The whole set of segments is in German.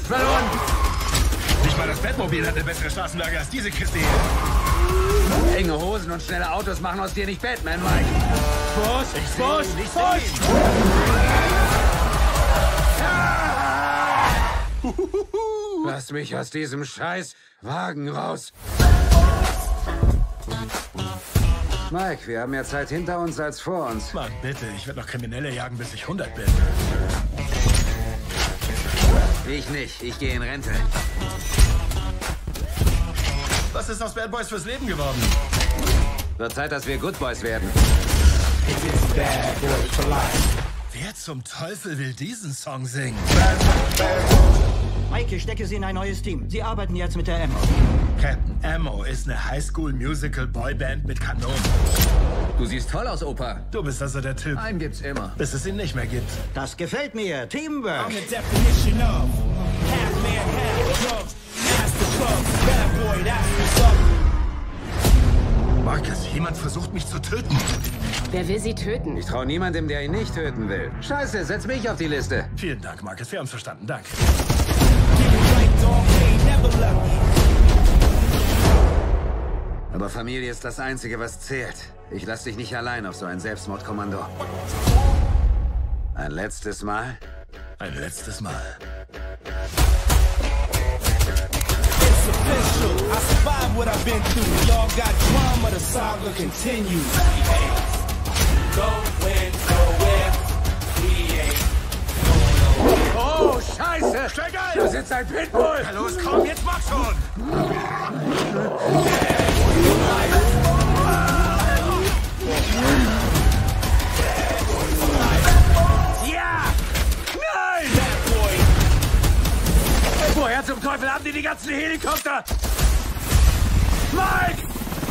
verloren. Nicht mal das Batmobil hat eine bessere Straßenlage als diese Kiste hier. Enge Hosen und schnelle Autos machen aus dir nicht Batman, Mike. Nicht sehen. Lass mich aus diesem scheiß Wagen raus. Mike, wir haben mehr Zeit hinter uns als vor uns. Mann, bitte, ich werde noch Kriminelle jagen, bis ich 100 bin. Ich nicht, ich gehe in Rente. Was ist aus Bad Boys fürs Leben geworden? Wird Zeit, dass wir Good Boys werden. Wer zum Teufel will diesen Song singen? Mike, ich stecke Sie in ein neues Team. Sie arbeiten jetzt mit der Ammo. Captain Ammo ist eine Highschool-Musical-Boyband mit Kanonen. Du siehst toll aus, Opa. Du bist also der Typ, Einen gibt's immer. bis es ihn nicht mehr gibt. Das gefällt mir. Teamwork. The definition of half man, half drugs. Master drugs, bad boy, that's what's up. Marcus, jemand versucht mich zu töten. Wer will sie töten? Ich traue niemandem, der ihn nicht töten will. Scheiße, setz mich auf die Liste. Vielen Dank, Marcus, wir haben's verstanden. Danke. Dog ain't never left. Aber Familie ist das Einzige, was zählt. Ich lass dich nicht allein auf so ein Selbstmordkommando. Ein letztes Mal? Ein letztes Mal. It's official. I survived what I've been through. Y'all got drama, the saga continues. Going nowhere. We ain't. Oh, Scheiße! Steig ein! Da sitzt ein Pitbull! Na los, komm, jetzt mach schon! Ja! Nein! Bad boy. Woher zum Teufel haben die ganzen Helikopter? Mike!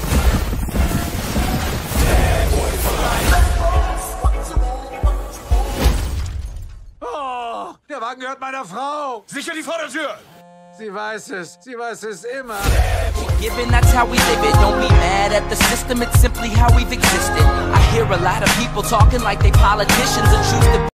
Oh, der Wagen gehört meiner Frau. Sicher die Vordertür! Sie weiß es immer. Given that's how we live it, don't be mad at the system, it's simply how we've existed. I hear a lot of people talking like they politicians and choose to